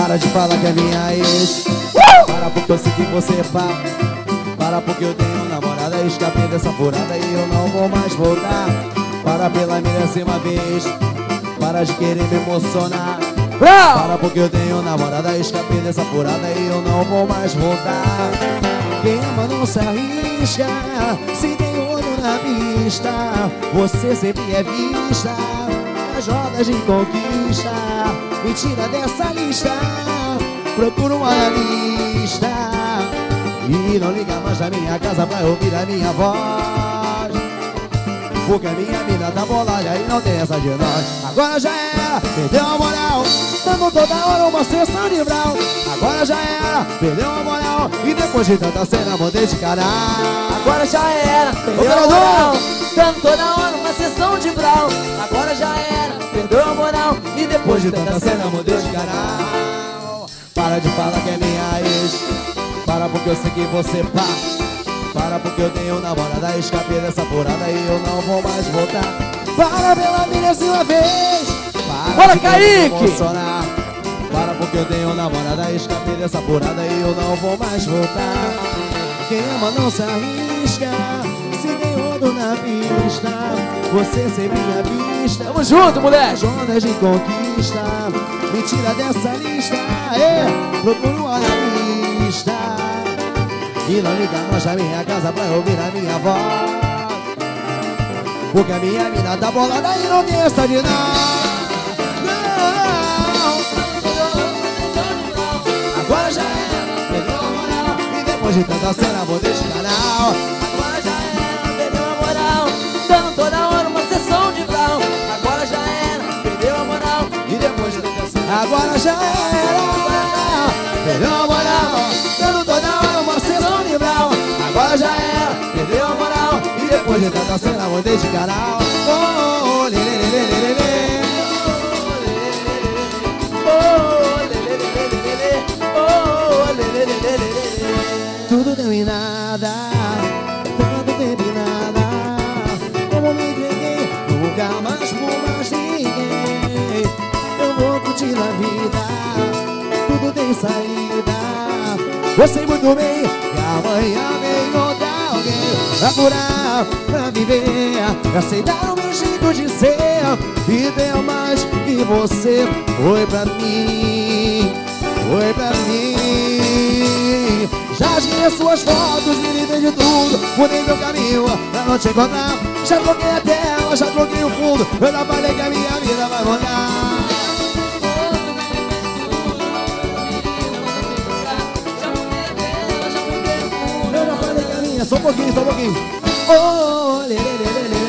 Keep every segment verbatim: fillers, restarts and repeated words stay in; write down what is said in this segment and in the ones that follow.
Para de falar que é minha ex. Para porque eu sei que você fala. Para porque eu tenho namorada. Escapei dessa furada e eu não vou mais voltar. Para pela milésima vez. Para de querer me emocionar. Para porque eu tenho namorada. Escapei dessa furada e eu não vou mais voltar. Quem ama não se arrisca. Se tem olho na pista, você sempre é vista nas rodas de conquista. Me tira dessa lista. Procura um analista e não liga mais na minha casa pra ouvir a minha voz. Porque a minha mina tá bolada e não tem essa de nós. Agora já era, perdeu a moral, dando toda hora uma sessão de brau. Agora já era, perdeu a moral, e depois de tanta cena mudei de canal. Agora já era, perdeu a moral, dando toda hora uma sessão de brau. Agora já era, perdeu a moral, e depois de tanta cena mudei de canal. Para de falar que é minha ex. Para porque eu sei que você pá. Para porque eu tenho namorada. Escapei dessa furada e eu não vou mais voltar. Para pela milésima vez. Para Bora, de Kaique! me emocionar. Para porque eu tenho namorada. Escapei dessa furada e eu não vou mais voltar. Quem ama não se arrisca. Se tem outro na pista, você sempre é vista. Tamo junto, moleque! Ondas de conquista. Me tira dessa lista. É, procura um analista e não liga mais na minha casa pra ouvir a minha voz. Porque a minha mina tá bolada e não tem essa de não. Não. Agora já era, perdeu a moral, e depois de tanta cena mudei de canal. Agora já era, perdeu a moral, dando toda hora uma sessão de brau. Agora já era, perdeu a moral, E depois de tanta cena agora já era, perdeu a moral, dando toda hora uma sessão de brau. Agora já era, perdeu a moral, e depois de tanta cena mudei de canal. Oh, lê, lê, lê, lê, lê, lê. Tudo deu em nada, tanto tempo em nada. Como me entreguei, nunca mais por mais ninguém. Eu vou curtir a vida, tudo tem saída. Eu sei muito bem que amanhã vem outra alguém pra curar, pra viver, pra aceitar o meu jeito de ser. E ter mais que você foi pra mim, foi pra mim. Já tirei suas fotos, me livrei de tudo, mudei meu caminho pra não te encontrar. Já troquei a tela, já troquei o fundo, eu já falei que a minha vida vai mudar. Eu já falei que a minha, só um pouquinho, só um pouquinho. Oh, lê, lê, lê, lê, lê,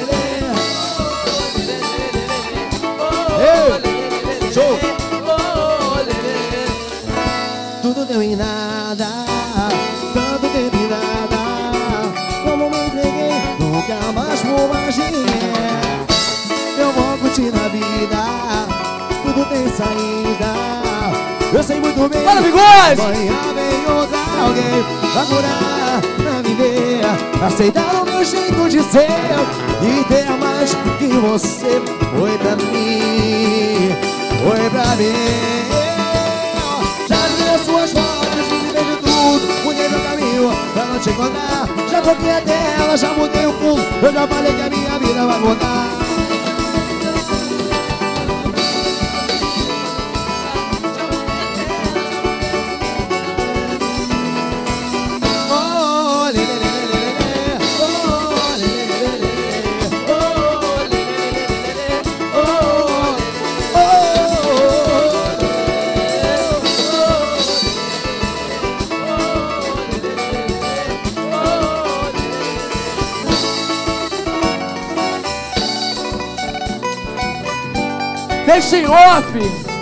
lê. Ei, show. Tudo deu em nada, tanto tempo em nada. Como me entreguei, nunca mais vou mais ninguém. Eu vou curtir na vida, tudo tem saída. Eu sei muito bem, Bora, bigode! amanhã vem outra alguém pra curar, pra viver, pra aceitar o meu jeito de ser. E ter mais que você foi pra mim, foi pra mim. Suas fotos, me livrei de tudo, mudei meu caminho pra não te encontrar. Já troquei a tela, já mudei o fundo, eu já falei que a minha vida vai mudar. Oh, lê, lê, lê, lê, lê, lê. Oh, lê, lê, lê, lê, lê. Oh, lê, lê, lê, lê, lê. Oh, oh, oh. Deixa em off!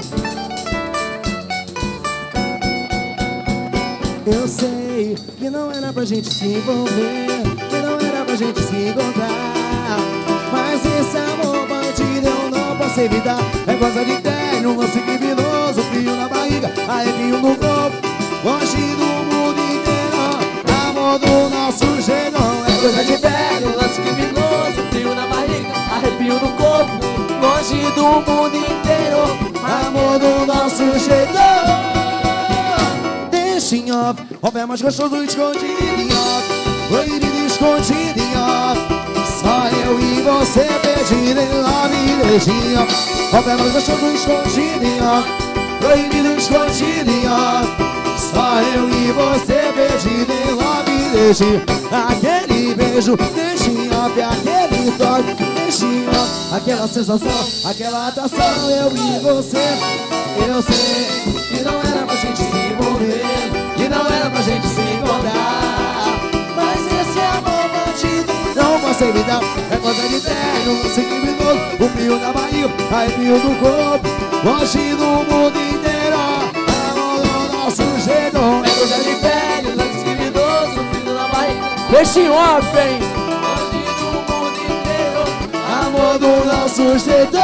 Eu sei que não era pra gente se envolver, que não era pra gente se encontrar. Mas esse amor bandido eu não posso evitar. É coisa de tédio, um lance criminoso, frio na barriga, arrepio no corpo, longe do mundo inteiro. Amor do nosso jeito é coisa de tédio, um lance criminoso, frio na barriga, arrepio no corpo, longe do mundo inteiro. Amor do nosso jeito. off. Off é mais gostoso escondido em off. Proibido escondido em off. Só eu e você perdido em love, beijinho. Off é mais gostoso escondido em off. Proibido escondido em off. Só eu e você perdido em love, beijinho. Aquele beijo, beijinho off. Aquele toque, beijinho off. Aquela sensação, aquela atração. Eu e você, eu sei que não era pra gente se envolver, que não era pra gente se encontrar. Mas esse amor bandido não posso evitar. É coisa de terno, um criminoso. O frio da Bahia, arrepio do corpo. Longe do mundo inteiro, amor do nosso jeito. É coisa de velho, lance criminoso. O frio da Bahia. Peixinho off, hein? Longe do mundo inteiro, amor do nosso jeito.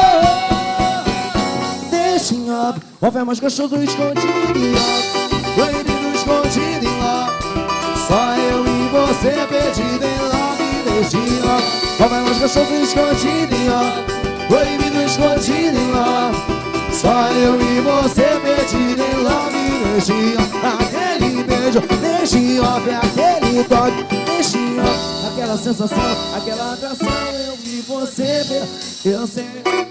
Deixem off. Off é mais gostoso escondido em off. Proibido escondido em off. Só eu e você perdido em love, beijinho off. Off é mais gostoso escondido em off. Proibido escondido em off. Só eu e você perdido em love, beijinho. Aquele beijo, beijinho off. Aquele toque, beijinho off. Aquela sensação, aquela atração. Eu e você, eu sei.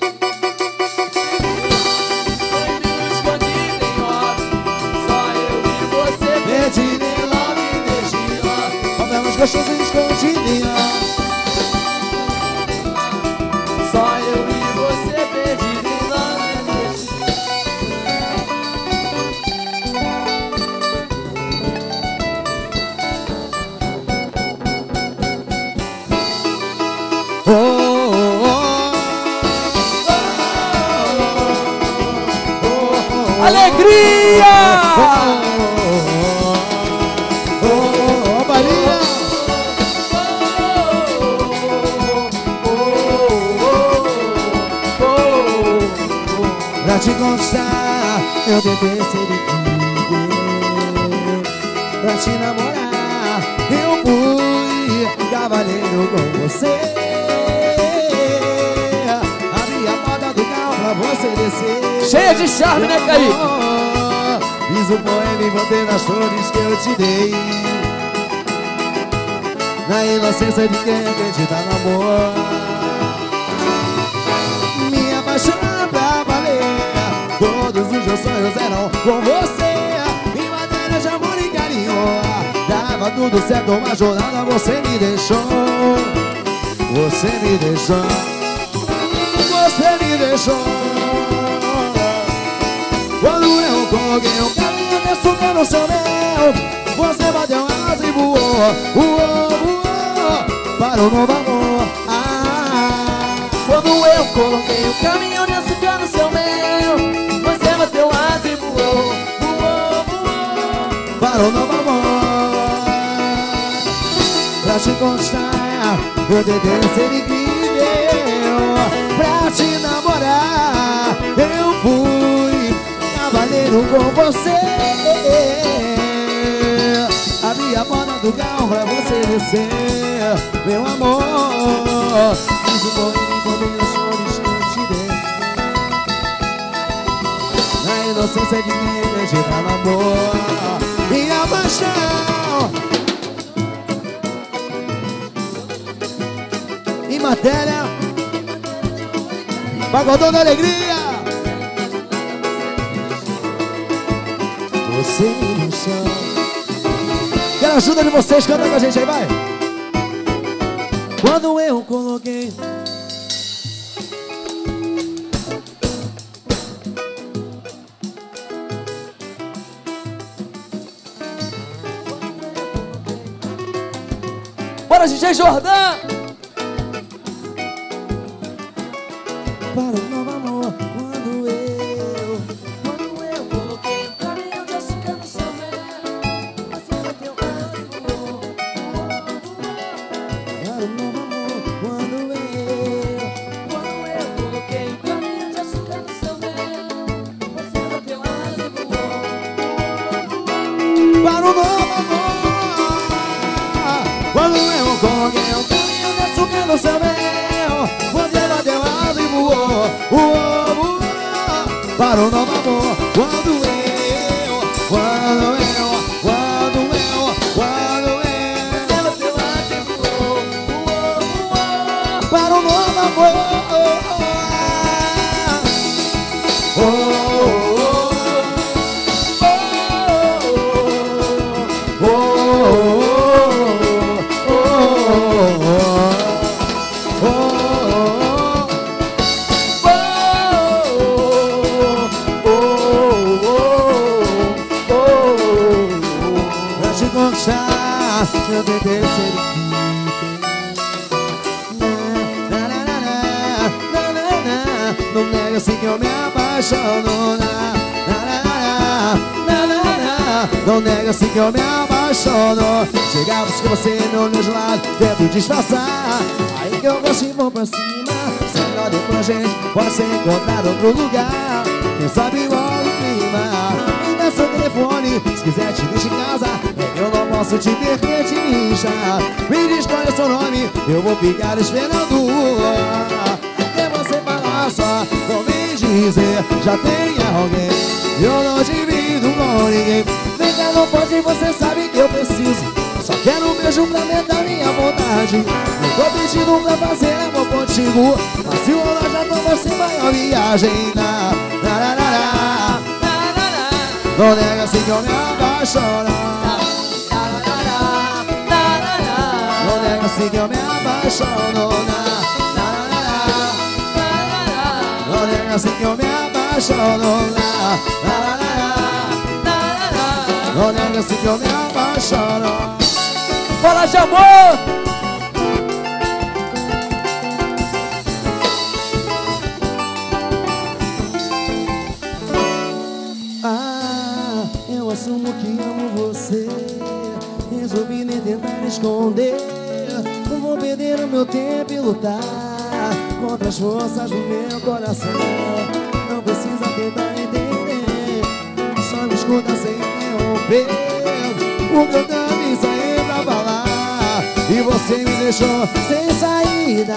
Perdido em love, beijinho off. Off é mais gostoso escondido em off. só eu e você perdido em love, oh, oh, oh, oh, oh, alegria! Pra te conquistar, eu tentei ser incrível. Pra te namorar, eu fui cavaleiro com você. Abri a porta do carro pra você descer. Cheia de charme, né, Kaique? Fiz o poema e botei nas flores que eu te dei. Na inocência de quem acredita no amor. Minha paixão pra valer. Todos os meus sonhos eram com você. Em matéria de amor e carinho, dava tudo certo, uma jornada você me deixou. Você me deixou. Você me deixou. Quando eu coloquei o caminho de açúcar no seu mel, você bateu asa e voou, voou, voou para o novo amor. Ah, quando eu coloquei o caminho de açúcar no seu mel, você bateu asa e voou, voou, voou para o novo amor. Pra te conquistar, eu tentei ser incrível. Pra te namorar, eu fui cavaleiro com você. Abri a porta do carro pra você descer, meu amor. Fiz o poema e botei as flores que eu te dei. Na inocência de quem acredita no amor. Minha paixão em matéria, pagodão da alegria. Você me chama. Quero a ajuda de vocês, canta com a gente aí, vai. Quando eu coloquei Bora, D J Jordão! para o novo amor. Quando eu Quando eu coloquei o caminho de açúcar no seu mel, você bateu asa e voou, para o novo amor. Quando eu quando eu coloquei o caminho de açúcar no seu mel, você bateu asa e voou, para o novo amor. Quando eu coloquei o caminho de açúcar no seu mel, você bateu asa e voou, voou, voou para o novo amor. Quando eu, quando eu, quando oh, oh, oh, pra te conquistar, eu tentei ser não nega assim que eu me apaixono, na, na, na, na, na, na. Não nega assim que eu me apaixono. Chegava que você não meus lados, tento disfarçar. Aí que eu gosto e vou pra cima. Se melhor depois a gente pode se encontrar em outro lugar. Quem sabe igual o clima. Me dá seu telefone, se quiser te deixa em casa. É que eu não posso te perder, te inchar. Me diz qual é seu nome, eu vou ficar esperando. Só não me dizer, já tem alguém. Eu não divido com ninguém. Vem cá, não pode, você sabe que eu preciso. Só quero um beijo pra aumentar minha vontade. Não tô pedindo pra fazer amor contigo, mas se rolar já tô você maior viagem. Na, na, na, na, na, na, na, na. Não nega assim que eu me apaixono. Não nega assim que eu me apaixono. Na, não nega assim que eu me apaixono, lá, lá, lá, lá, lá, lá. Não nega assim que eu me apaixono. Fala de amor! Ah, eu assumo que amo você. Resolvi nem tentar esconder. Não vou perder o meu tempo e lutar contra as forças do meu coração. Não precisa tentar entender, só me escuta sem interromper. O que eu também saí pra falar e você me deixou sem saída.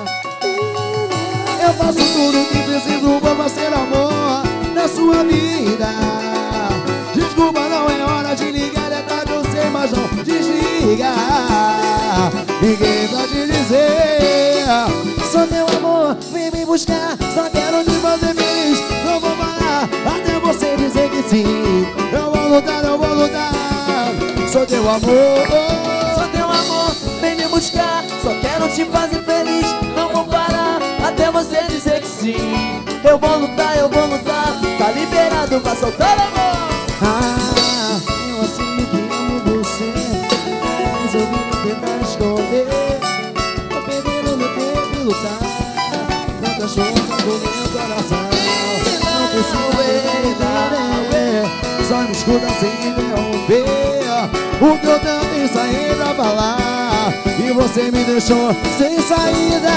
Eu faço tudo que preciso pra fazer amor na sua vida. Desculpa, não é hora de ligar, é tarde, eu sei, mas não desliga. Liguei pra te dizer, sou teu amor, vem me buscar. Só quero te fazer feliz, não vou parar até você dizer que sim. Eu vou lutar, eu vou lutar. Sou teu amor, sou teu amor, vem me buscar. Só quero te fazer feliz, não vou parar até você dizer que sim. Eu vou lutar, eu vou lutar. Tá liberado pra soltar amor. Ah, eu assumo que amo você. Resolvi não tentar esconder. Vou perder o meu tempo e lutar contra as forças do meu coração. Não precisa entender, só me escuta sem interromper. O que eu também saí pra falar e você me deixou sem saída.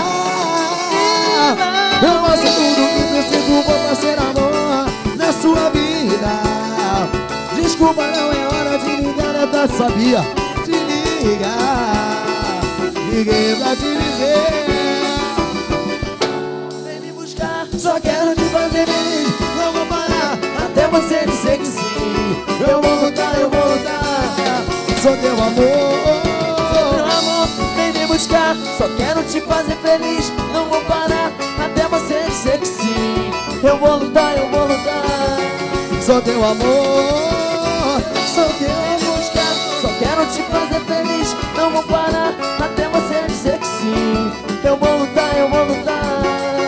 Eu faço tudo que preciso pra fazer amor na sua vida. Desculpa, não é hora de ligar, eu tá sabia de ligar. Liguei pra te dizer, vem me buscar. só quero te fazer feliz, não vou parar até você dizer que sim. Eu vou lutar, eu vou lutar. Sou teu amor, sou teu amor, vem me buscar. Só quero te fazer feliz, não vou parar até você dizer que sim. Eu vou lutar, eu vou lutar. sou teu amor, sou teu amor. Só quero te fazer feliz, não vou parar até você dizer que sim. Eu vou lutar, eu vou lutar.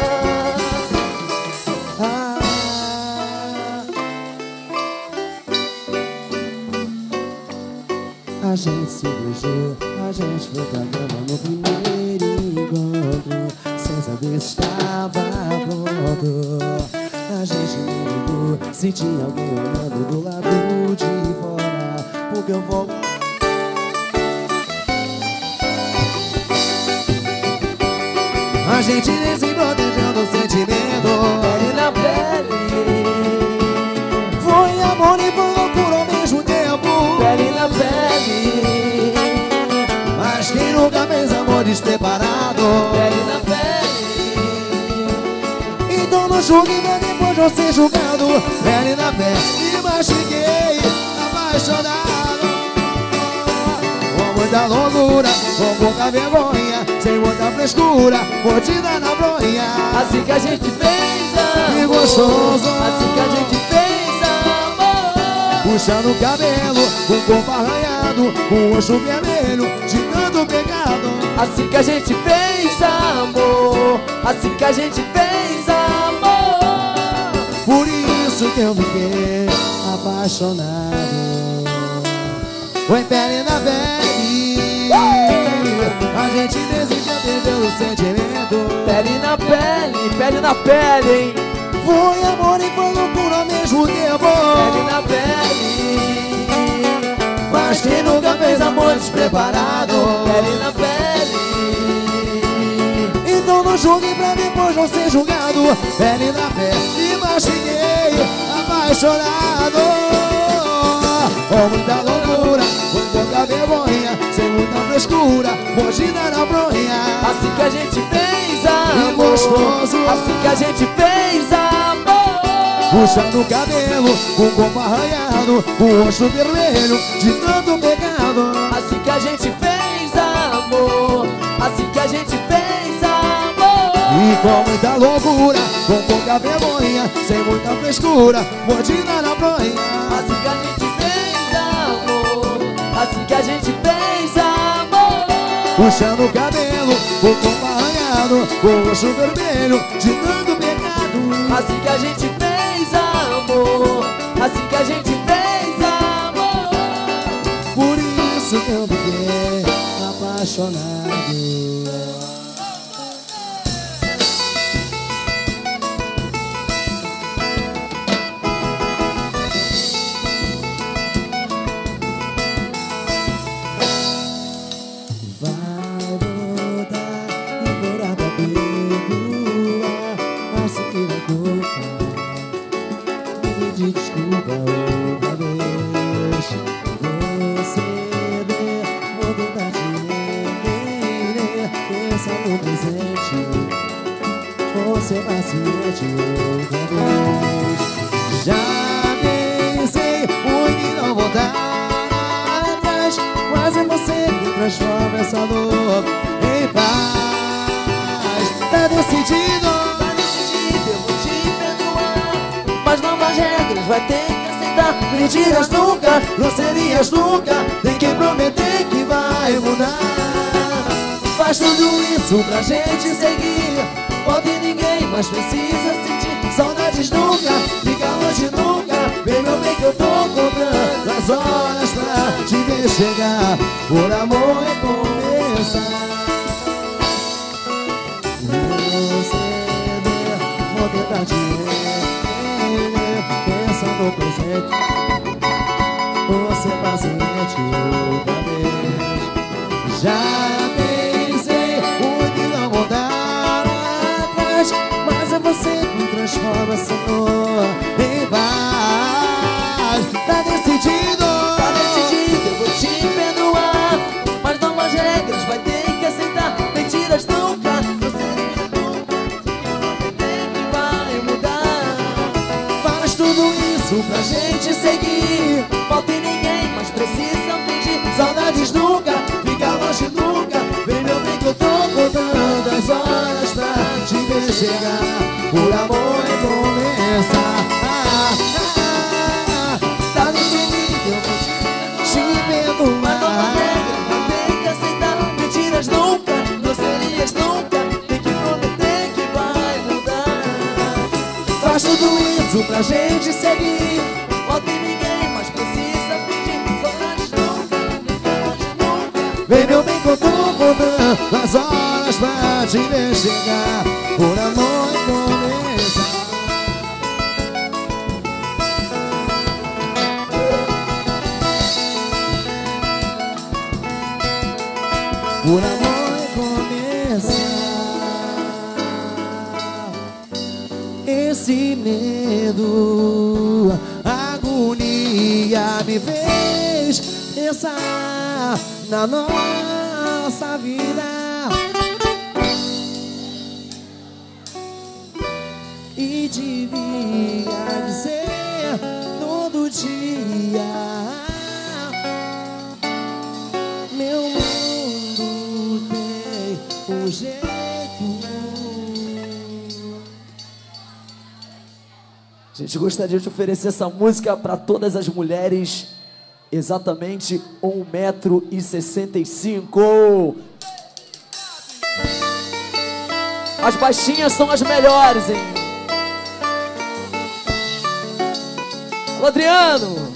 Ah, a gente se beijou, a gente foi pra cama no primeiro encontro, sem saber se estava pronto. A gente me ligou, senti alguém olhando do lado de fora, porque eu vou. A gente nem se protegeu do sentimento, Pele na pele, foi amor e foi loucura ao mesmo tempo. pele na pele, Mas quem nunca fez amor despreparado? pele na pele. Então não julgue pra depois de você julgado. Pele na pele, e machuquei, apaixonado. Com muita loucura, com pouca vergonha, sem muita frescura, mordida na bronha. Assim que a gente fez Que amor, gostoso, puxando o cabelo, o corpo arranhado, o rosto vermelho, de tanto pecado. Assim que a gente fez amor, assim que a gente fez amor. Por isso que eu fiquei apaixonado. Foi pele na pele, a gente decidiu perder o sentimento. Pele na pele, pele na pele, hein? Foi amor e foi loucura ao mesmo tempo. Pele na pele, mas quem nunca fez amor despreparado? Pele na pele. Então não julgue pra depois não ser julgado. Pele na pele, mas fiquei apaixonado. Com muita loucura, com pouca vergonha, sem muita frescura, mordida na bronha. Assim que a gente fez amor, e gostoso. Assim que a gente fez amor. Puxando o cabelo, com o corpo arranhado, o rosto vermelho, de tanto pecado. Assim que a gente fez amor, assim que a gente fez amor. E com muita loucura, com pouca vergonha, sem muita frescura, mordida na bronha. Assim que a gente fez amor, assim que a gente fez amor. Puxando o cabelo, com o corpo arranhado, com o rosto vermelho, de tanto pecado. Assim que a gente fez amor, assim que a gente fez amor. Por isso que eu fiquei apaixonado. Desculpa outra vez. Você vê, vou tentar te entender. Pensa no presente, vou ser paciente outra vez. Já pensei muito em não voltar atrás, mas é você que transforma essa dor em paz. Tá decidido, Tá decidido, eu vou te perdoar, mas novas regras vai ter que aceitar. mentiras nunca, grosserias nunca, tem que prometer que vai mudar. Faz tudo isso pra gente seguir, pode ninguém mais precisa sentir. Saudades nunca, fica longe nunca, vem meu bem que eu tô contando as horas pra te ver chegar, por amor recomeçar. Vou tentar te entender, pensa no presente, vou ser paciente outra vez. Já pensei muito em não voltar atrás, mas é você que transforma essa dor em paz. Tá decidido, Tá decidido, eu vou te perdoar, mas novas regras vai ter que aceitar. Mentiras nunca, grosserias nunca, prometer que vai mudar. faz tudo isso pra gente seguir, Falta em ninguém, mas precisa fingir. saudades nunca, fica longe nunca, vem meu bem que eu tô contando as horas pra te ver chegar, por amor recomeçar. Ah, ah, ah, tá decidido, eu vou te, te Mas novas regras perdoar. vai ter que aceitar. Mentiras nunca, grosserias nunca, tem que prometer que vai mudar. Faz tudo isso pra gente seguir, Falta em ninguém, mas precisa fingir. Saudades nunca, saudades nunca. vem meu bem que eu tô contando as horas pra te ver chegar, por amor recomeçar. Por amor recomeçar. Esse medo, agonia me fez pensar na nossa vida e devia dizer todo dia: meu mundo tem um jeito. A gente gostaria de oferecer essa música para todas as mulheres, exatamente um metro e sessenta e cinco. As baixinhas são as melhores, hein? Alô, Adriano!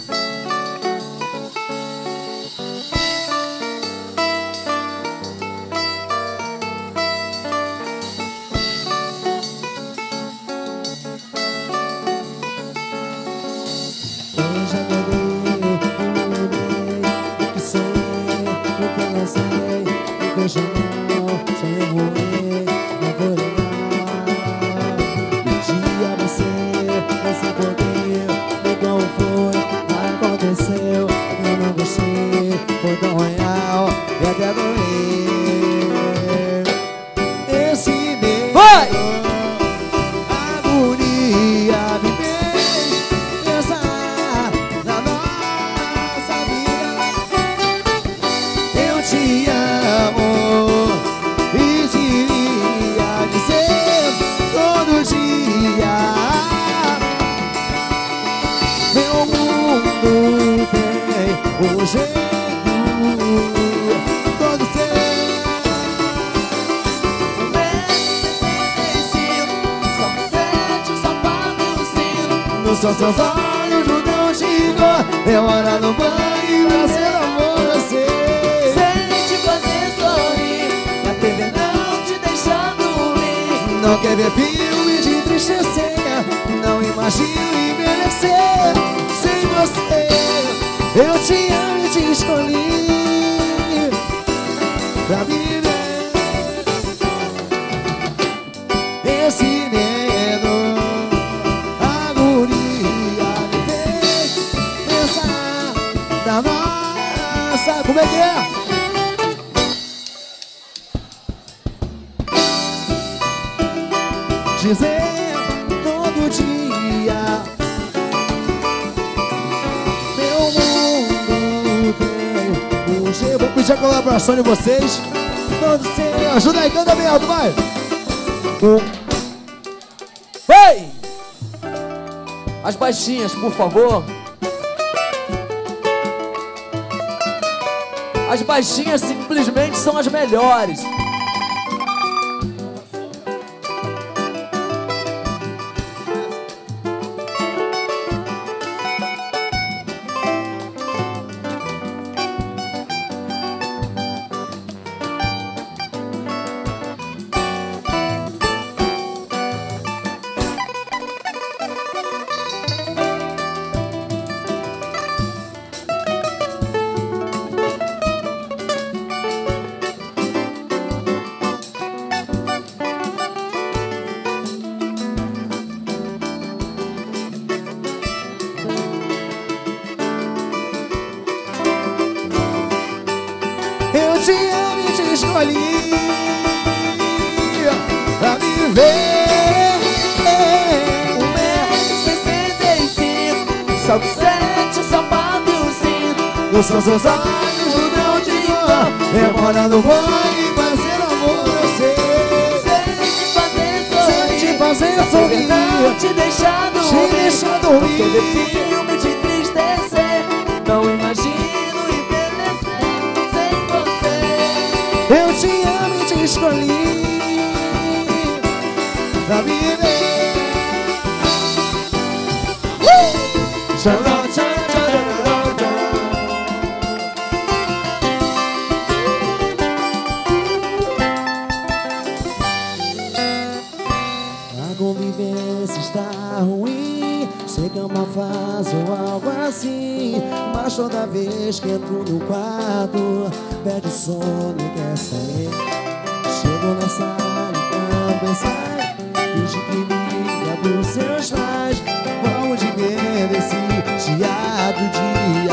São seus olhos mudam de cor. É hora no banho pra ser amor você. Sem te fazer sorrir, a T V não te deixa dormir. Não quer ver filme de entristecer. Não imagino envelhecer sem você. Eu te amo e te escolhi pra viver. Esse medo, da nossa, como é que é? Dizer todo dia meu mundo tem um jeito. Vou pedir a colaboração de vocês. Todo seu, ajuda aí, canta bem alto, vai. Vai! As baixinhas, por favor. As baixinhas simplesmente são as melhores. Eu te amo e te escolhi pra viver. Um metro e sessenta e cinco, salto sete, sapato cinco. Nos seus olhos mudam de cor. É hora no banho pra ser amor você. Sem te fazer sorrir, sem te fazer sorrir, não te deixar dormir, te deixar dormir. Não quer ver filme te entristecer. Não imagino envelhecer sem você. Eu te amo e te escolhi pra viver. uh! Tcharam, tcharam, tcharam, tcharam. A convivência está ruim, sei que é uma fase ou algo assim, mas toda vez que entro no quarto perde sono e quer sair. Chego na sala e também sai, finge que liga pros seus pais. Vamos de medo esse teatro de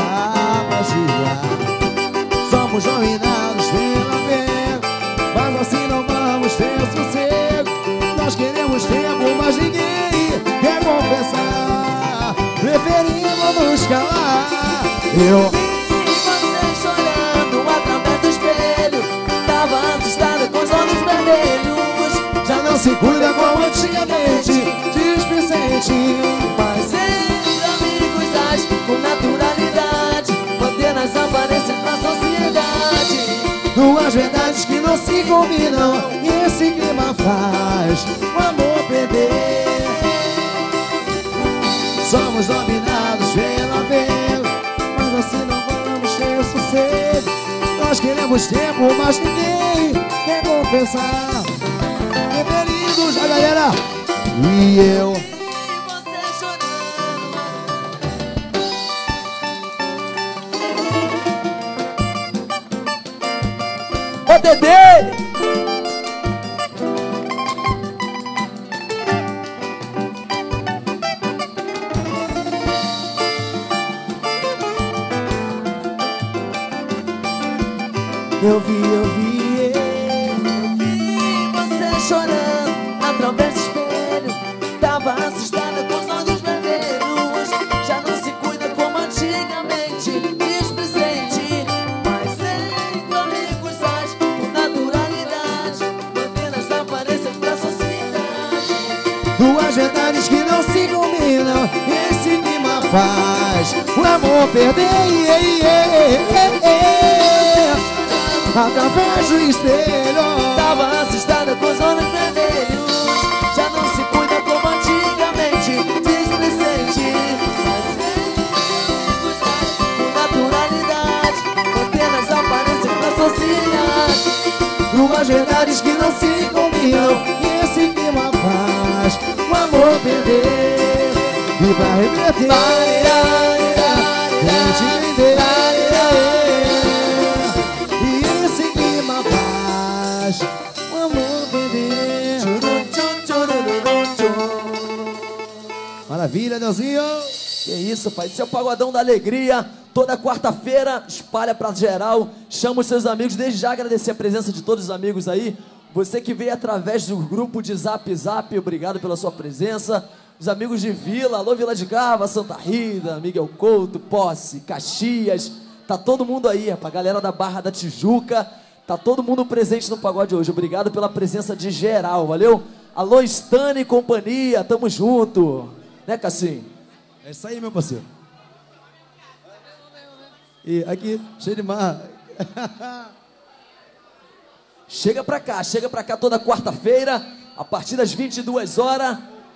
magia. Somos dominados pela fé, mas assim não vamos ter sossego. Nós queremos tempo, mas ninguém quer confessar. Preferimos nos calar. Eu vi você chorando através do espelho. Tava assustada com os olhos vermelhos. já não se cuida como antigamente, displicente, Mas apenas aparecem na sociedade. Duas verdades que não se combinam, e esse clima faz o amor perder. Somos dominados pela vez, mas assim não vamos ter sossego. Nós queremos tempo, mas ninguém quer confessar. Preferidos da galera. E eu Ô Dedê! Eu vi, eu vi, eu vi você chorando através do espelho. Tava assustada com os olhos vermelhos. Já não se cuida como antigamente, displicente, mas sempre amigos ais, com naturalidade, apenas aparecem pra sociedade. duas verdades que não se combinam, esse clima faz o amor perder. Yeah, yeah, yeah, yeah. Através do espelho, tava assustada com os olhos vermelhos. Já não se cuida como antigamente, displicente, mas sempre amigos ais, com naturalidade, apenas aparecem pra sociedade. duas verdades que não se combinam, e esse clima faz o amor perder. E pra reverter, gente vender. E esse clima faz o amor perder. Maravilha, Deusinho. Que isso, pai, esse é o Pagodão da Alegria. Toda quarta-feira, espalha pra geral. Chama os seus amigos. Desde já agradecer a presença de todos os amigos aí. Você que veio através do grupo de Zap Zap, obrigado pela sua presença. Os amigos de Vila, alô Vila de Cava, Santa Rita, Miguel Couto, Posse, Caxias. Tá todo mundo aí, rapaz. Galera da Barra da Tijuca. Tá todo mundo presente no pagode hoje. Obrigado pela presença de geral, valeu? Alô Stan e companhia, tamo junto. Né, Cassim? É isso aí, meu parceiro. E aqui, cheio de marra. Chega pra cá, chega pra cá toda quarta-feira, a partir das vinte e duas horas.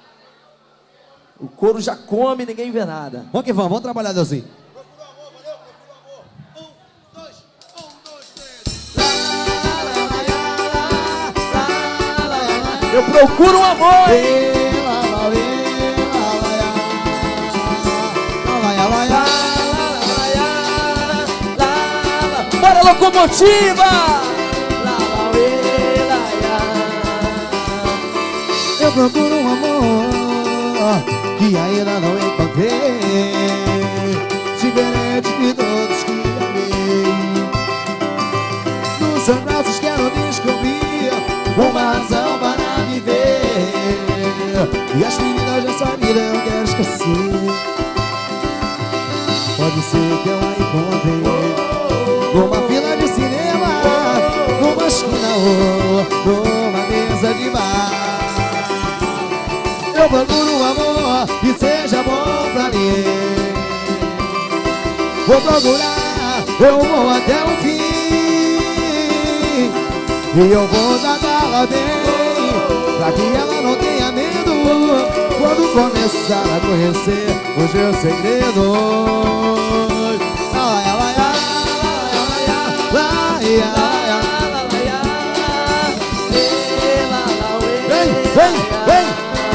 O couro já come, ninguém vê nada. Vamos que vamos, vamos trabalhar, Deusinho. Eu procuro um amor. Bora, locomotiva! Eu procuro um amor que ainda não encontrei, diferente de todos que amei. Nos seus braços quero descobrir uma razão para viver, e as meninas dessa vida eu quero esquecer. Pode ser que eu a encontre numa fila de cinema, numa esquina ou numa mesa de bar. Eu procuro um amor que seja bom pra mim. Vou procurar, eu vou até o fim, e eu vou tratá-la bem, pra que ela não tenha medo quando começar a conhecer os meus segredos. Ai, ai, ai, ai, ai, ai, vem, vem, vem.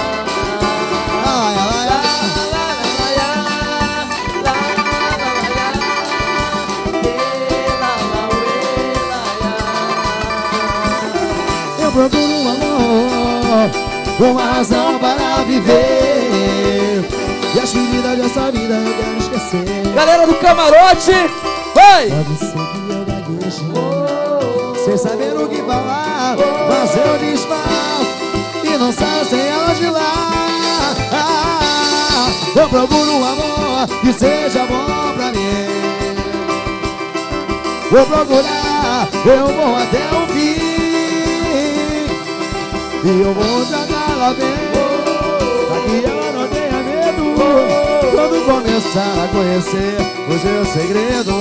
Eu procuro um amor, uma razão para viver, e as feridas dessa vida eu quero esquecer. Galera do camarote, vai! Pode ser que eu gagueje, sem saber o que falar, mas eu disfarço e não saio sem ela de lá. Eu procuro um amor que seja bom pra mim. Vou procurar, eu vou até o fim, e eu vou tratá-la bem, pra que ela não tenha medo quando Vamos começar a conhecer o seu segredo.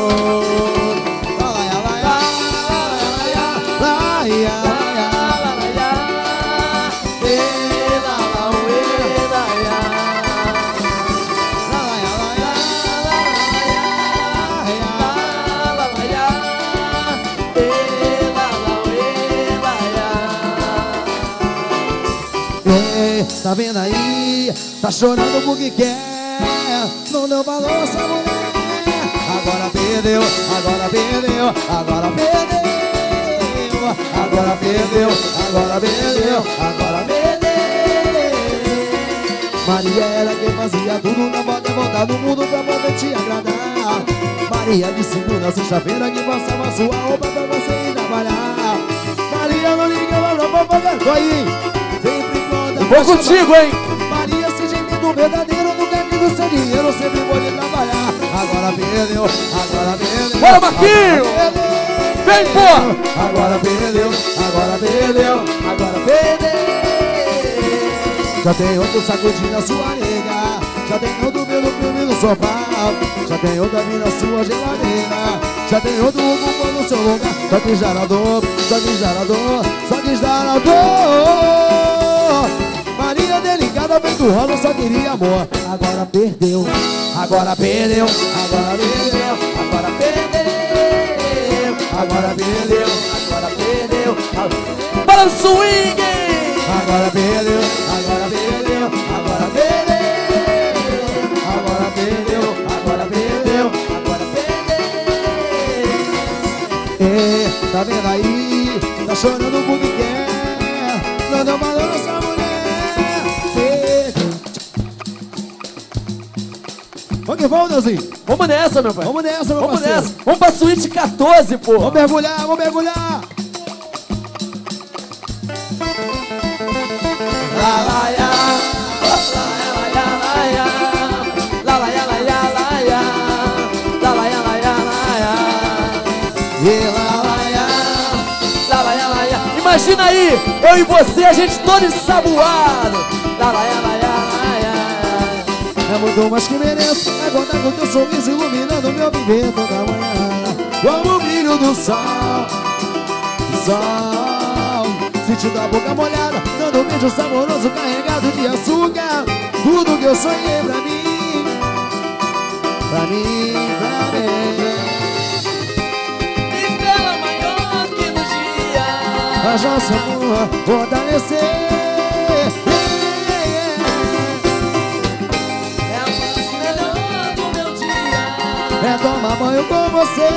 Tá vendo aí? Tá chorando porque quer. Não deu valor essa mulher. Agora perdeu, agora perdeu, agora perdeu. Agora perdeu, agora perdeu, agora perdeu. Maria era quem fazia tudo na moda, voltar do mundo pra poder te agradar. Maria de segunda a sexta-feira que passava sua roupa pra você ir trabalhar. Maria não ligava pra fofocar com aí. Sempre quando vou contigo, hein? Maria, se gemendo verdadeiro, nunca quis o seu dinheiro, sempre vou lhe trabalhar. Agora perdeu, agora perdeu. Bora, Marquinho! Vem, pô! Agora perdeu, agora perdeu, agora perdeu. Já tem outro sacudinho na sua nega. Já tem outro pelo filme no sofá. Já tem outra mina na sua geladeira. Já tem outro ocupando no seu lugar. Só que já nadou, só que já nadou, só que já nadou. Maria delicada, feito rolo, só queria amor. Agora perdeu, agora perdeu, agora perdeu, agora perdeu, agora perdeu, agora perdeu. Para o swing! Agora perdeu, agora perdeu, agora perdeu, agora perdeu, agora perdeu, agora perdeu. É, tá vendo aí? Tá chorando porque quer. Não deu valor essa mulher. É. Vamos que vamos, Deusinho. Vamos nessa, meu pai. Vamos nessa, meu Vamos parceiro. nessa. Vamos pra suíte quatorze, pô. Vamos mergulhar, vamos mergulhar. La la ya, la la ya la ya, la la ya la ya la ya, la la ya la ya la ya, E lá, lá, ya, la la ya la ya. Imagina aí, eu e você, a gente todo ensaboado. La la ya la ya la ya. é muito mais que mereço. É contar com teu sorriso iluminando meu viver toda manhã. Como o brilho do sol, do sol. Sentindo a boca molhada, dando um beijo saboroso carregado de açúcar. Tudo que eu sonhei pra mim, pra mim, pra mim. Estrela maior que no dia. Faz nosso amor fortalecer. É a parte melhor do meu dia. É tomar banho com você,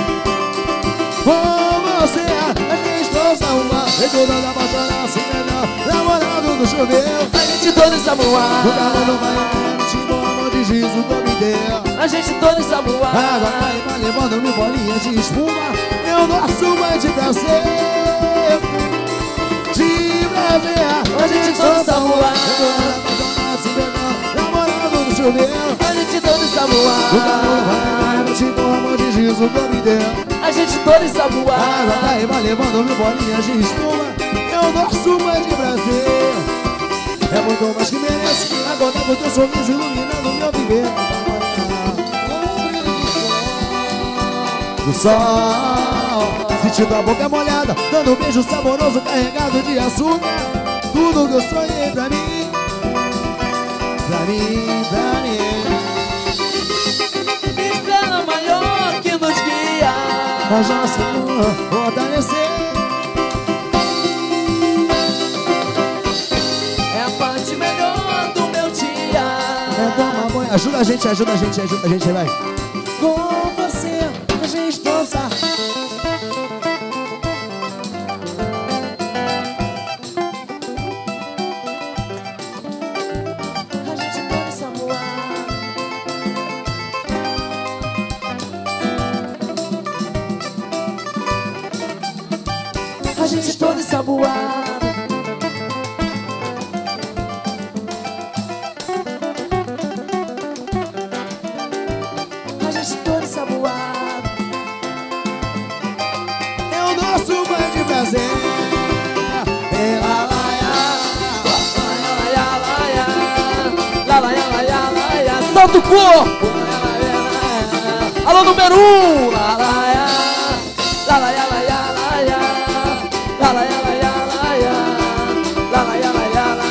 com você. A gente trouxe uma recordando apaixonar, se melhor, namorado do chuveiro. A gente todo O ensaboado. calor não vai embora, te dou amor de giz, o corpo inteiro. A gente todo ensaboado. Água vai, vai levando-me bolinhas de espuma. Eu nosso banho de prazer, de prazer. A gente todo ensaboado. Recordando apaixonar, se melhor, namorado do chuveiro. A gente todo O calor ensaboado. vai, te dou amor de giz, o corpo inteiro. A gente todo Água ensaboado. vai, vai levando-me bolinhas de espuma. Eu nosso banho de prazer. É muito mais que mereço. Agora com teu sorriso iluminando meu viver. Do sol, sentindo a boca molhada, dando um beijo saboroso carregado de açúcar. Tudo que eu sonhei pra mim, pra mim, pra mim. Estrela maior que nos guia. Faz nosso amor fortalecer. É a parte melhor do meu dia. É tomar banho. Ajuda a gente, ajuda a gente, ajuda a gente, vai. Com você, a gente dança. A gente todo ensaboado. A gente todo ensaboado. A gente todo ensaboado. É o nosso banho de prazer. É lá, lá, La la ya la ya, la la ya la ya la ya. solta o corpo. Alô, número um. Lá, lá, lá, lá, lá, lá, lá, lá, lá, lá, lá, lá, lá, lá, lá, lá, lá.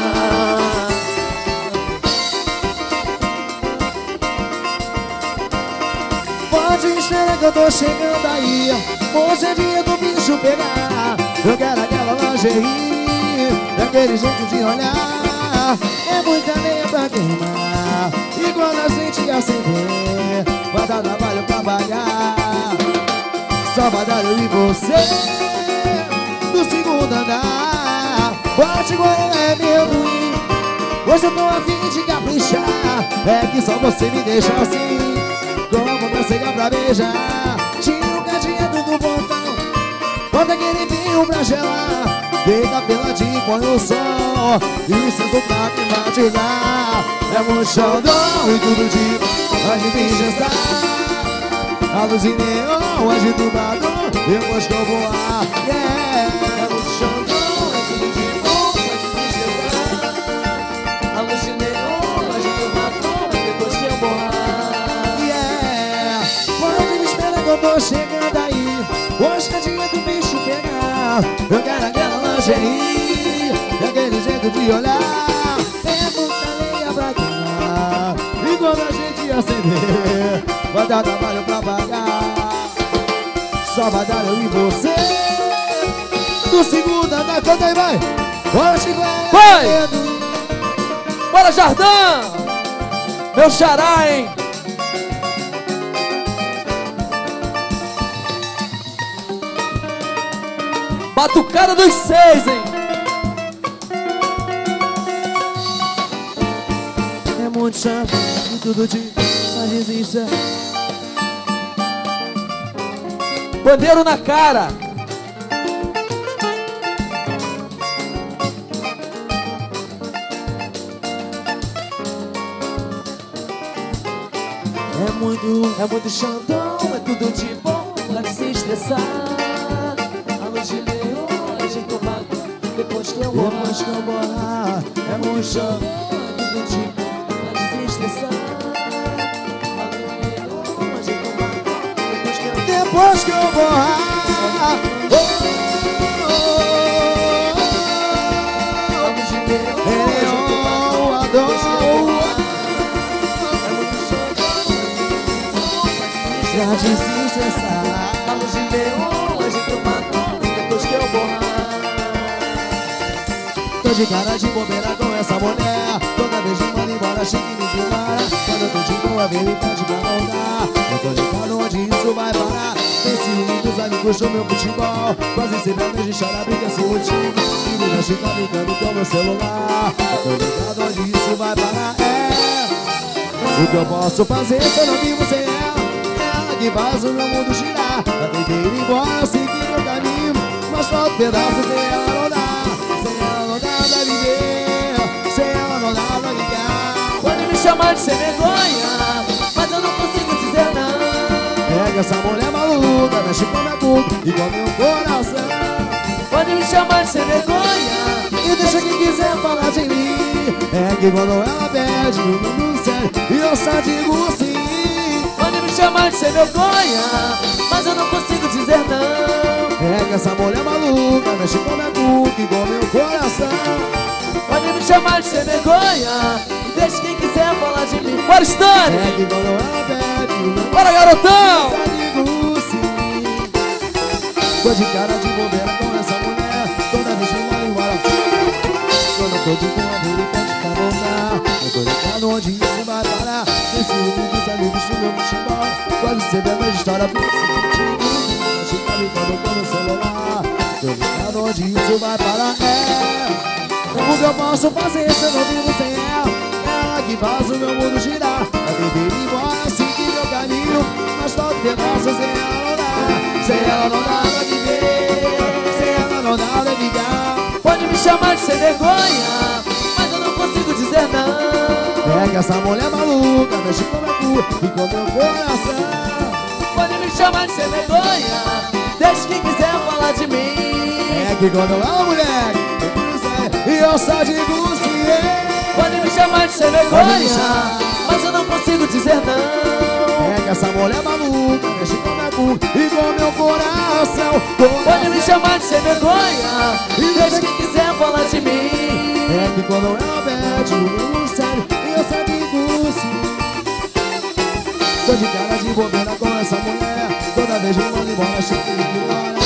Pode esperar que eu tô chegando aí. Hoje é dia do bicho pegar. Eu quero aquela lingerie, daquele jeito de olhar. É muita lenha pra queimar, e quando a gente acender, vai dar trabalho pra pagar. Só vai dar eu e você no segundo andar. Bote igual é meu ruim. Hoje eu tô a fim de caprichar. É que só você me deixa assim, como pra cegar pra beijar. Tira o cadeado do portão, bota aquele vinho pra gelar. Deita peladinho, põe o som e sento pra me batizar. É muito xodó e tudo de a gente engessar. A luz de neon, agita o batom, depois que eu voar. Yeah. É muito xodó e tudo de bom, a gente engessar. A luz de neon, agita o batom, depois que eu voar. Yeah. Pode me esperar que eu tô chegando aí. Hoje é dia do bicho pegar. Eu quero aquela lingerie, daquele jeito de olhar. É muita lenha pra queimar, e quando a gente acender, vai dar trabalho pra pagar. Só vai dar eu e você no segundo andar. Canta aí, vai. Hoje vai. Bora, Jardão. Meu xará, hein. Batucada dos seis, hein? É muito chato e tudo de mas desista. Bandeiro na cara. É muito, é muito xandão, é tudo de bom pra desestressar. A luz de neon, a gente tomar depois que eu borrar. Depois que eu borrar. É muito xandão, é tudo de bom pra desestressar. A luz de neon, a gente tomar depois que eu depois que eu borrar. Oh, oh, a luz de neon, oh, eu adoro. Pra desestressar. A luz de neon, a gente matou depois que eu borrar. Tô de cara de bobeira com essa mulher. Toda vez de manda embora, achei que me desmara. Quando eu tô de boa, ele pede pra não dar. Eu tô ligado onde isso vai parar. Tem ciúme dos amigos do meu futebol. Quase sempre a gente chora, briga sem motivo. E me deixa ficar brincando com meu celular. Eu tô ligado onde isso vai parar. É o que eu posso fazer se eu não vivo sem ela. Que faz o meu mundo girar. Eu tentei ir embora, seguir meu caminho, mas falta pedaços, sem ela não dá. Sem ela não dá pra viver, sem ela não dá pra ligar. Pode me chamar de sem vergonha, mas eu não consigo dizer não. Pega essa mulher maluca, mexe com minha boca e com meu coração. Pode me chamar de sem vergonha e deixa quem quiser falar de mim. É que quando ela pede o mundo sério e eu só digo sim. Pode me chamar de sem vergonha, mas eu não consigo dizer não. Pega essa mulher maluca, mexe com minha boca e com meu coração. Pode me chamar de sem vergonha e deixa quem quiser falar de mim. Bora, Stani! É que quando ela pede o meu bora, garotão! eu digo sim. Tô de cara de bobeira com essa mulher. Toda vez que eu mando embora. Quando eu tô de boa, ele pede pra voltar. Eu tô ligado onde isso vai parar. Tem ciúme dos amigos do meu futebol. Quase sempre a mesma história pra esse motivo. Mas fica ligando com meu celular. Tô ligado onde isso vai parar. É o que eu posso fazer se eu não vivo sem ela. Ela que faz o meu mundo girar. Eu tentei ir embora, seguir meu caminho, mas falta pedaços, sem ela não dá. Sem ela não dá pra viver, sem ela não dá pra ligar. Pode me chamar de sem vergonha, mas eu não consigo dizer não. Pega essa mulher maluca, mexe com meu cu e com meu coração. Pode me chamar de sem vergonha, deixa quem quiser falar de mim. É que quando ela é mulher, e eu só digo sim. Pode me chamar de sem vergonha, mas eu não dizer não. É que essa mulher maluca mexe com minha boca e com meu coração. Pode me chamar de sem vergonha e deixa quem quiser falar de mim. É que quando ela pede o meu sério e eu sempre curso. Tô de cara de bobeira com essa mulher. Toda vez que eu mando embora, chega e ignora.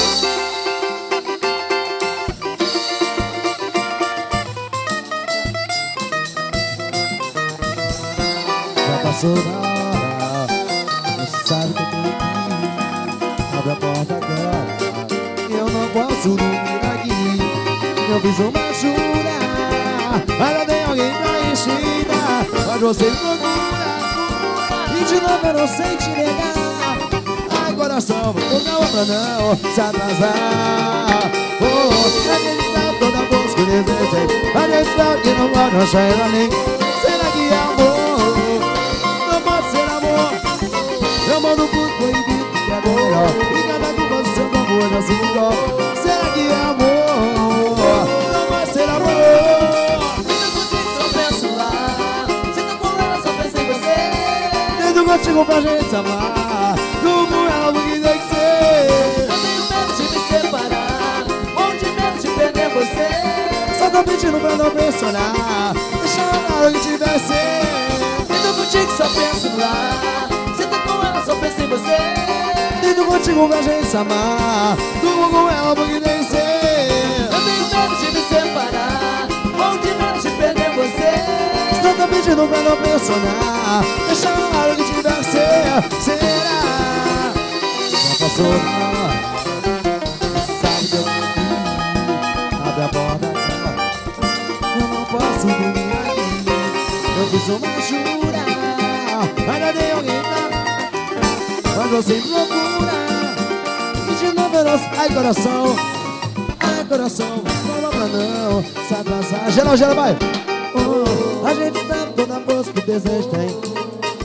Já passou da hora, você sabe que eu tenho que ir. Abre a porta agora, eu não posso dormir aqui. Eu fiz uma jura, ainda tem alguém pra enxergar. Mas você procura, e de novo eu não sei te negar. Ai coração, vou não pra não se atrasar. Oh, acreditar toda a voz que desejei, acreditar que não pode achar ela nem. Será que é amor? Não pode ser amor. Eu mando tudo proibido que é melhor e cada com você com amor já se igual. Será que é amor? Não pode ser amor. Só penso lá, se tá com ela só penso em você. Tento contigo pra gente se amar, não com ela porque tem que ser. Eu tenho medo de me separar, ou de medo de perder você. Só tô pedindo pra não pressionar, deixa na hora que tiver ser. Tento contigo só penso lá, se tá com ela só penso em você. Tento contigo pra gente se amar, não com ela porque tem que ser. Eu tenho medo de me separar, ou de medo de perder você. Só tô pedindo pra não pressionar, deixa na hora que tiver ser. Será? Já passou na hora, sabe que eu tenho. Abre a porta agora, eu não posso dormir aqui. Eu fiz uma jura, ainda tem alguém pra, mas você procura. E de novo eu não sei. Ai coração, ai coração, não dá pra não se atrasar. Geral, geral, vai. Oh, a gente está toda a força que o desejo tem.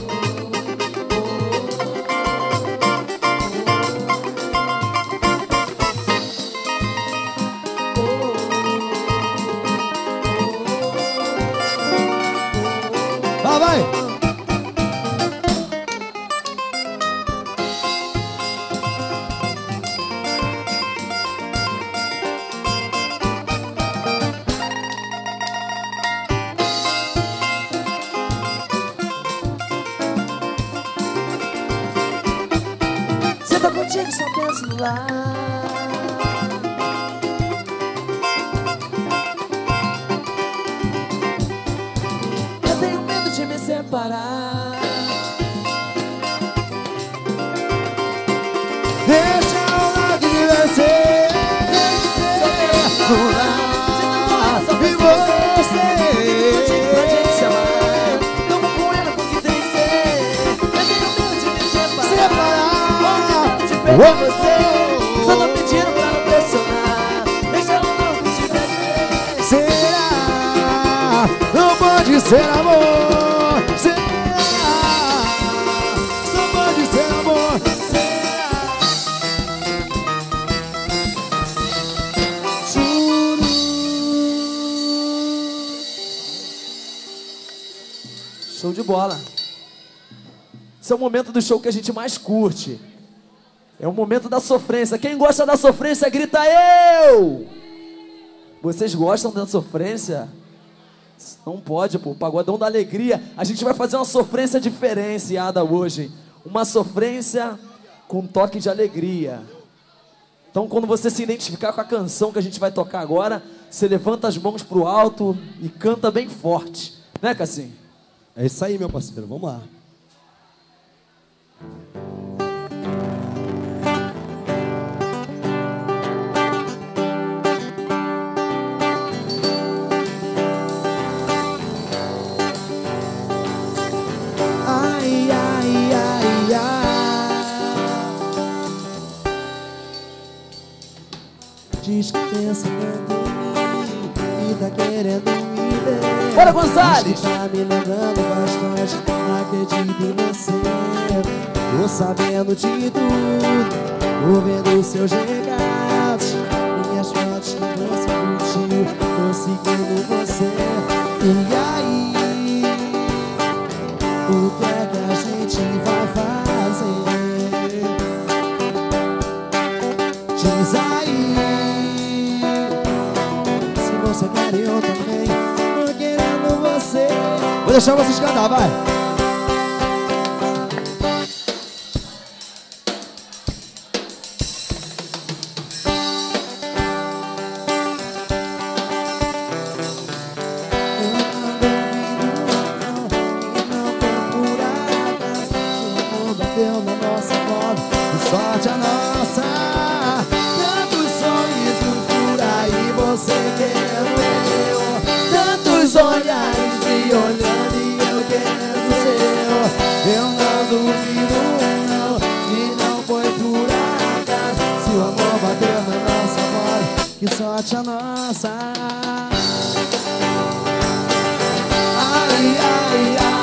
Vai, vai! Se tá contigo só penso lá. Eu tenho medo de me separar. Deixa o lado de vencer. Só penso lá. Se tá com ela só E penso em você. você Contigo pra gente se amar, não vou com ela porque tem que ser. Eu tenho medo de me separar, separar. de perder você. Só tô pedindo pra não pressionar, deixa ela não que tiver. Será? Não pode ser amor. Será? Só pode ser amor. Será? Juro. Show de bola. Esse é o momento do show que a gente mais curte. É o momento da sofrência. Quem gosta da sofrência, grita eu! Vocês gostam da sofrência? Não pode, pô. Pagodão da alegria. A gente vai fazer uma sofrência diferenciada hoje. Uma sofrência com toque de alegria. Então, quando você se identificar com a canção que a gente vai tocar agora, você levanta as mãos pro alto e canta bem forte. Né, Cassim? É isso aí, meu parceiro. Vamos lá. Ai, ai, ai, ai. Diz que pensa tanto em mim e tá querendo me ver. Bora, Gonzales! Diz que tá me lembrando bastante, acredito em você. Tô sabendo de tudo, tô vendo seus recados, minhas fotos que você curtiu, tô seguindo você. E aí, o que é que a deixar vocês cantar, vai. Na nossa volta, que sorte a nossa. Tantos sorrisos por aí, você querendo eu. Tantos olhares me olhando e eu querendo o seu. Eu não duvido não, se não foi por acaso. Se o amor bateu na nossa volta, que sorte a nossa. Ai, ai, ai, ai.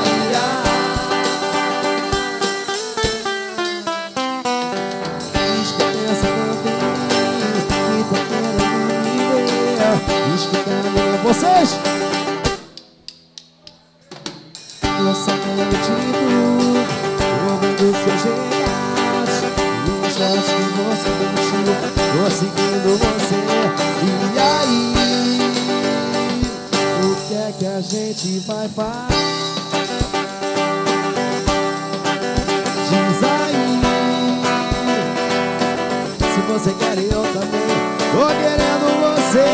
Vocês! Nossa atitude, ouvindo seus recados, os gestos que você deixou, tô seguindo você. E aí, o que é que a gente vai fazer? Diz aí, se você quer eu também, tô querendo você.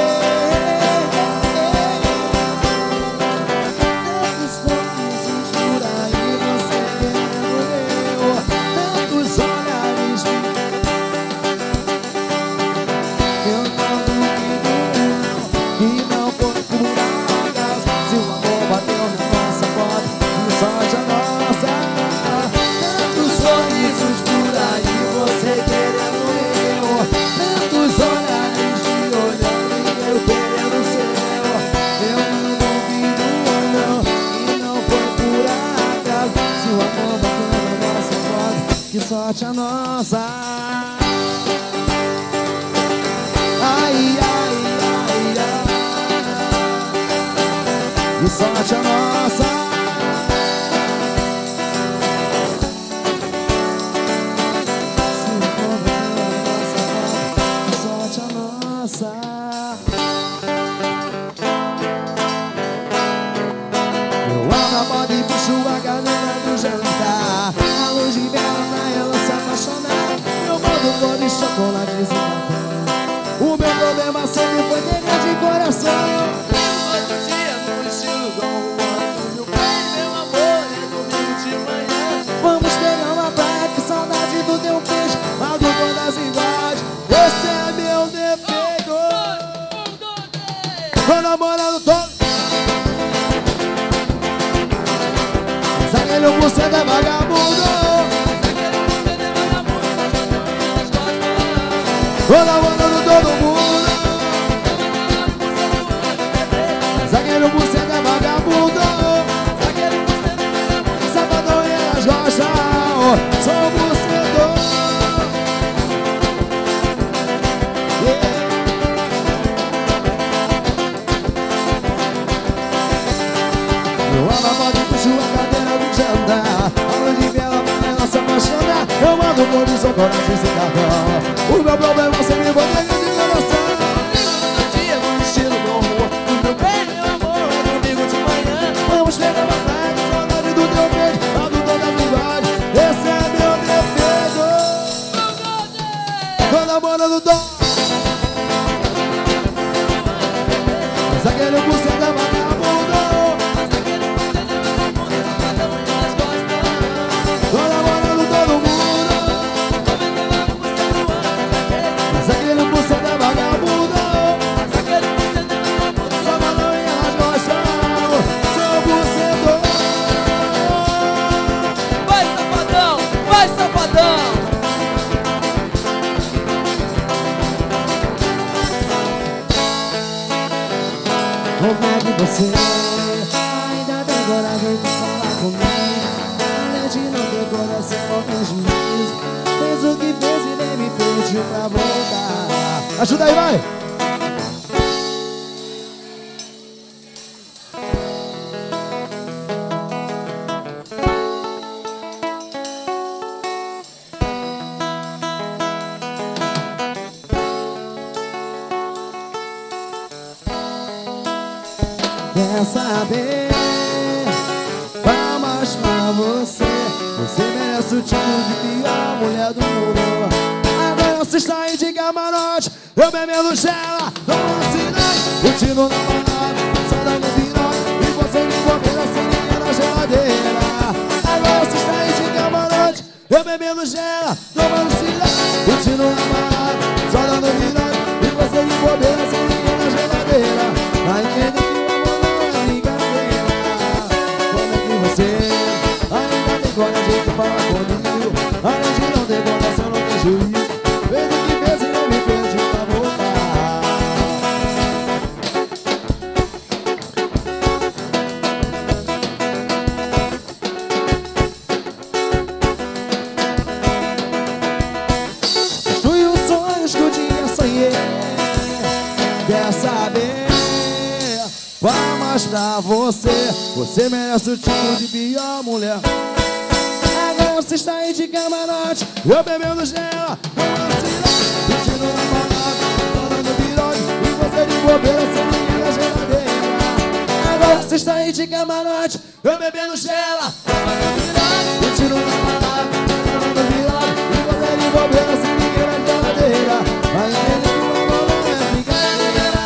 Sorte a nossa. Ai, ai, ai, ai. Que sorte a nossa. Se o povo tem a nossa volta, que sorte a nossa. Eu abro a porta e puxo a cadeira do jantar. A luz de vela flor de chocolate e o meu problema sempre foi ter de coração. Outro dia no estilo Dom Juan, meu pai, meu amor, é comigo de manhã. Vamos pegar uma praia, que saudade do teu peixe, algo todas iguais. Esse é meu defeito. Tô namorando todo. Zagueiro, você é vagabundo. Tô namorando todo mundo. Zagueiro, você é vagabundo. Zagueiro, você é vagabundo. Sabadão e elas gostam. Sou bucedor. Yeah. Eu amo a moda e puxo a cadeira do jantar. A luz de vela pra ela se apaixonar. Eu mando por isso com coragem sem cartão. O meu problema sempre foi ter de coração. Todo dia no estilo do amor. O meu bem, meu amor, é domingo de manhã. Vamos pegar uma praia, saudade do teu beijo, lado toda a cidade. Esse é meu defeito. Tô namorando dó. Zagueiro, você é vagabundo. Tô namorando todo mundo. Zagueiro, você é vagabundo. Zagueiro, você é vagabundo. Sabadão e elas gostam. Sou bucedor. Vai, safadão, vai, safadão. Como é que você ainda tem coragem de falar comigo? Além de não ter coração, não tem juízo. Fez o que fez e nem me pediu pra voltar. Ajuda aí, vai! Quer saber você. Você merece o título de pior mulher do mundo. Agora você está aí de camarote, eu bebendo gela, numa cidade, curtindo na balada, só dando piroca, e você me bobeira sem ninguém na geladeira. Agora você está aí de camarote, eu bebendo gela, numa cidade, curtindo na balada, só dando piroca, e você me bobeira sem ninguém na geladeira. Tá entendendo que o amor não é brincadeira. Como é que você ainda tem coragem de falar comigo? Além de não ter coração, não tem juízo. Fez o que fez e não me perde pra voltar. Destrui os sonhos que o dia sonhei. Quer saber? Palmas pra você. Você merece o título de pior mulher. Agora você está aí de camarote, eu bebendo gela, curtindo na balada, só dando pirogue, e você de bobeira sem ninguém na geladeira. Agora você está aí de camarote, eu bebendo gela, curtindo na balada, só dando pirogue, e você de bobeira sem ninguém na geladeira. Vai entender que o amor não é brincadeira.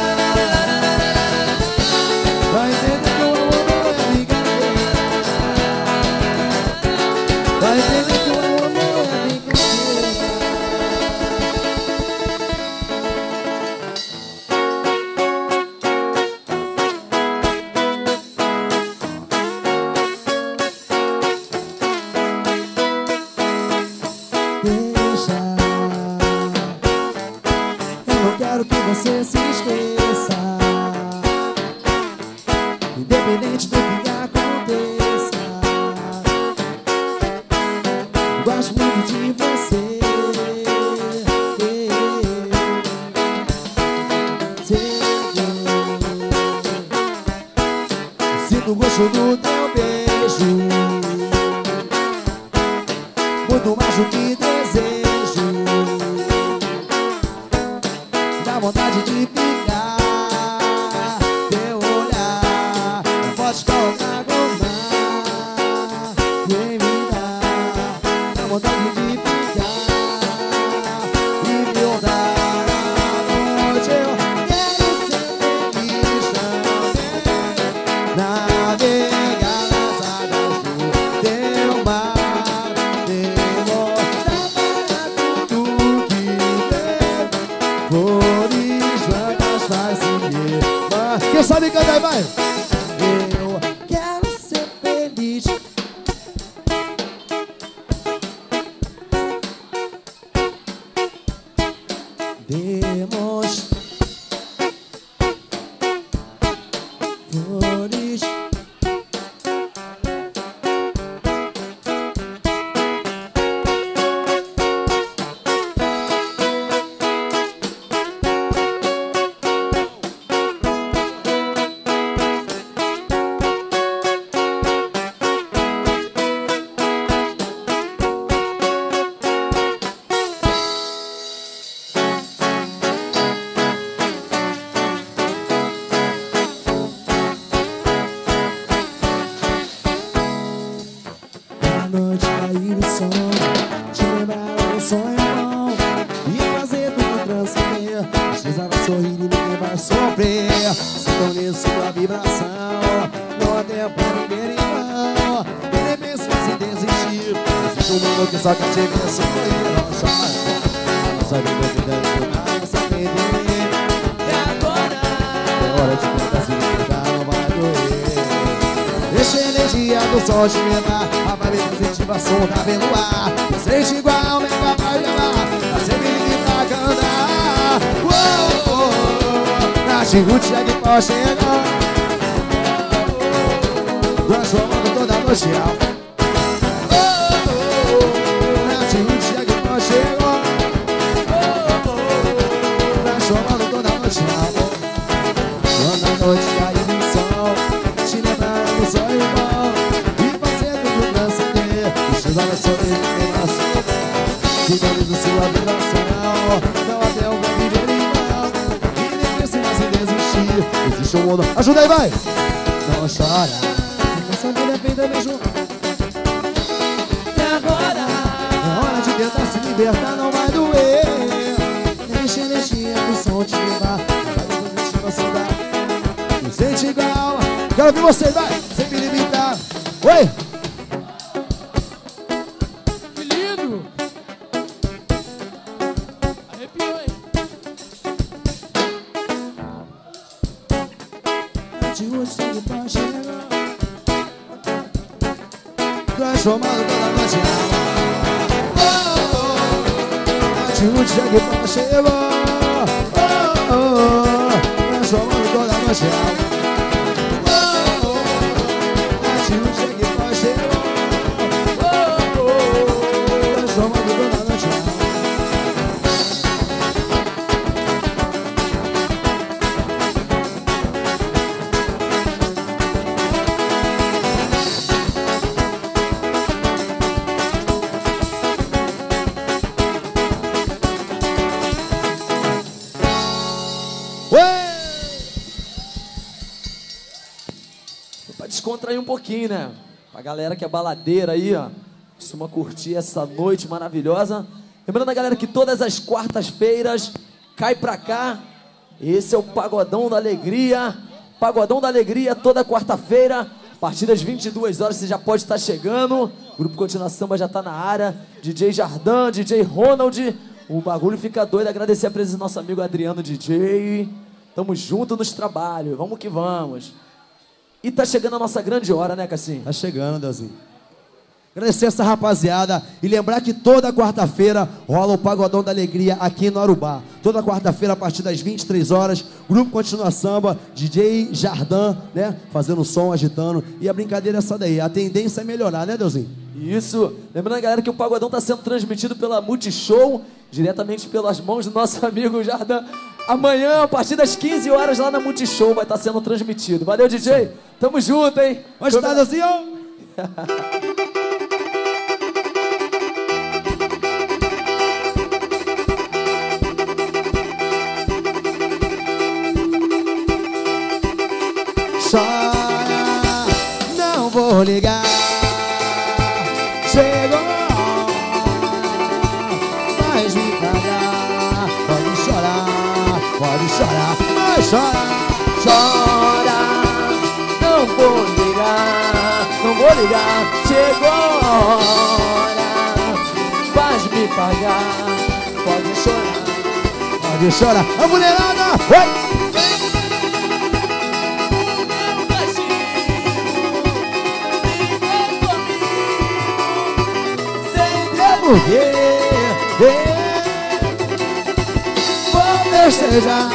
Vai entender que o amor não é brincadeira. Vai entender que o amor não é brincadeira. Deixa, eu não quero que você se esqueça, independente do que aconteça. Gosto muito de você. Sinto o gosto do teu beijo, muito mais do que desejo. Dá vontade de ficar, teu olhar não pode colocar gomar. Vem me dar, dá vontade de ficar e me olhar à noite. Eu quero ser feliz também, navegar nas águas do teu mar, demonstrar para tudo que tem, flores brancas faz seguir. Quem sabe cantar, vai! Eu quero ser feliz. Demos flores. À noite cair o sono, te lembrar do sonho bom e fazer tudo transcender. Precisava sorrir e ninguém vai sofrer. Sintonizar sua vibração, não há tempo pra viver em vão. E nem pense em desistir. Existe um mundo que só quer te ver sorrir. Não chora, a nossa vida é vida de nada, você perder. É agora, é hora de contar, se ligar, não vai doer. Deixa a energia do sol te levar, a vibe positiva, som tá vendo ar. Sente igual, nem capaz de amar, tá sempre livre pra cantar. Uou, oh, oh, na Chirute é que pode chegar, transformando toda a noite em alma. Oh, oh, oh, na Chirute é que pode chegar, oh, oh, transformando toda a noite em alma. Quando a noite cair no sol, te lembrar do sonho bom e fazer tudo transcender. Precisa vai sorrir e nascer. Sintoniza sua vibração, não até o vai viver em vão. E nem pense mais em desistir. Existe um mundo. Ajuda aí, vai! Não chora, nossa vida é feita mesmo. tentar se libertar não vai doer. Enche energia pro som te levar. Vai depois a saudade. Não sente igual. Quero ver você, vai, sem me limitar. Oi! Que lindo! Arrepiou, hein? De hoje chega pra chegar, transformado toda noite em água. De hoje chega pra chegar, transformando toda noite em água. Pra descontrair um pouquinho, né? Pra galera que é baladeira aí, ó, costuma curtir essa noite maravilhosa. Lembrando a galera que todas as quartas-feiras cai pra cá. Esse é o Pagodão da Alegria. Pagodão da Alegria toda quarta-feira, a partir das vinte e duas horas você já pode estar chegando. O Grupo Continua Samba já tá na área. D J Jardim, D J Ronald. O bagulho fica doido. Agradecer a presença do nosso amigo Adriano D J. Tamo junto nos trabalhos. Vamos que vamos. E tá chegando a nossa grande hora, né, Cassim? Tá chegando, Deusinho. Agradecer essa rapaziada e lembrar que toda quarta-feira rola o Pagodão da Alegria aqui no Arubá. Toda quarta-feira, a partir das vinte e três horas, Grupo Continua Samba, D J Jardim, né? Fazendo som, agitando. E a brincadeira é essa daí. A tendência é melhorar, né, Deusinho? Isso. Lembrando, galera, que o Pagodão tá sendo transmitido pela Multishow, diretamente pelas mãos do nosso amigo Jardim. Amanhã, a partir das quinze horas, lá na Multishow, vai estar sendo transmitido. Valeu, D J. Tamo junto, hein? Onde tá, Deusinho? Chora, não vou ligar. Chegou a hora, vais me pagar. Pode chorar, pode chorar, mas chora. Chora, não vou ligar, não vou ligar. Chegou a hora, vais me pagar. Pode chorar, pode chorar. A mulherada, oi! Porque vou festejar,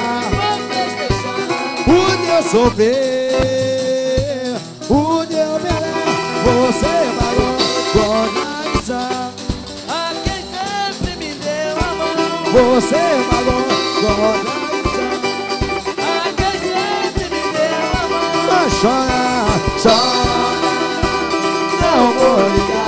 o teu sofrer, o teu melhor. Você pagou com traição a quem sempre me deu a mão. Você pagou com traição a quem sempre me deu a mão. Mas chora, chora, não vou ligar.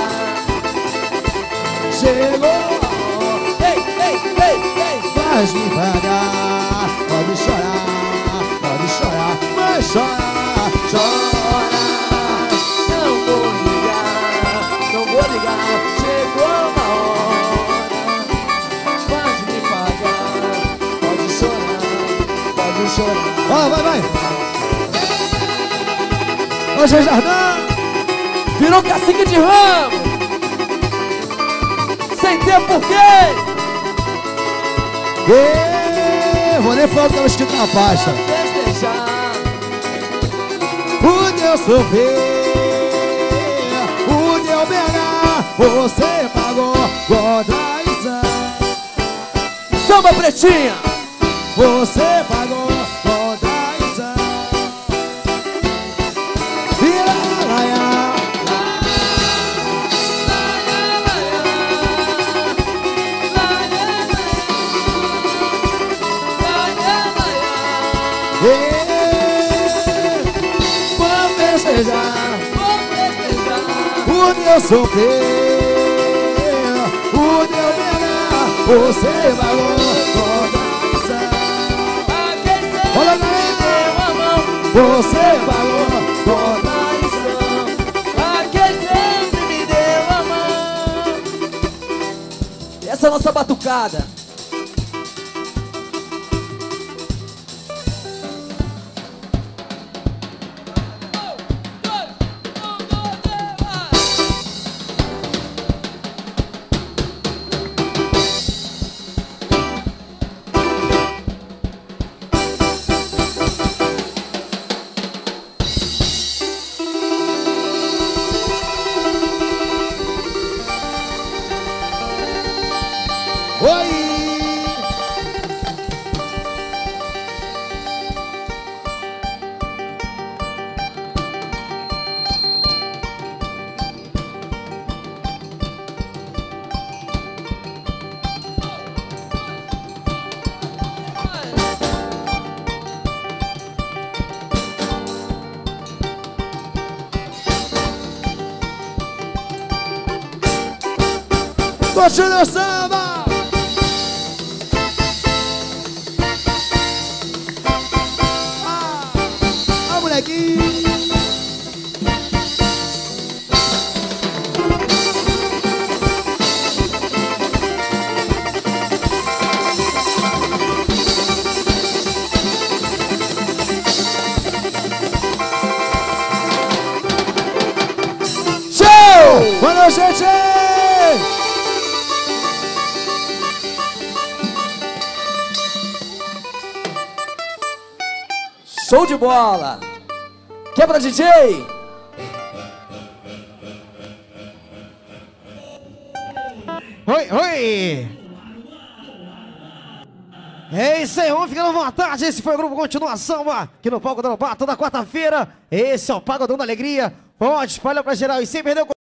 Chegou, ei, ei, ei, ei. Vais me pagar. Pode chorar, pode chorar, mas chora, chora. Não vou ligar, não vou ligar. Chegou uma hora, vais me pagar. Pode chorar, pode chorar. Vai, vai, vai. Hoje é Jardim. Virou cacique de ramo. Sem ter porquê. E vou nem falar o que estava escrito na pasta. Festejar o teu sofrer, o teu pegar, você pagou com traição. Samba pretinha. Você pagou com traição. Vira laia. Vou festejar, vou festejar o teu sofrer, o teu pegar, você pagou com traição. a quem sempre Olha me deu a mão. Você pagou com traição a quem sempre me deu a mão. essa nossa batucada. Oi! Curtindo o samba! Ah, ah, molequinho! Show! Valeu, gente! Show de bola! Quebra, D J! Oi, oi! É isso aí, vamos ficando à vontade. Esse foi o grupo Continuação, ó, aqui no Palco da Lobato, toda quarta-feira. Esse é o Pagodão da Alegria. Pode, espalha pra geral e sem perder o